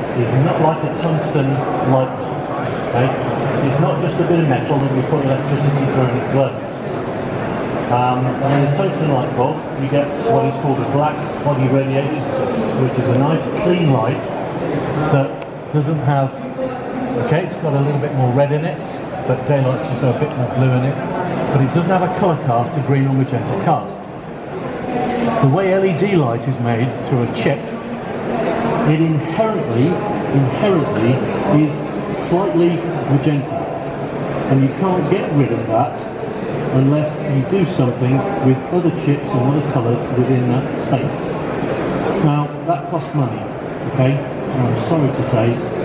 is not like a tungsten light bulb. Okay? It's not just a bit of metal that we put electricity through and it glows. And in a tungsten light bulb, you get what is called a black body radiation source, which is a nice clean light that doesn't have, okay, it's got a little bit more red in it, but daylight should got a bit more blue in it, but it doesn't have a colour cast, a green or magenta cast. The way LED light is made through a chip, it inherently is slightly magenta, and you can't get rid of that unless you do something with other chips and other colours within that space. Now, that costs money, okay? And I'm sorry to say,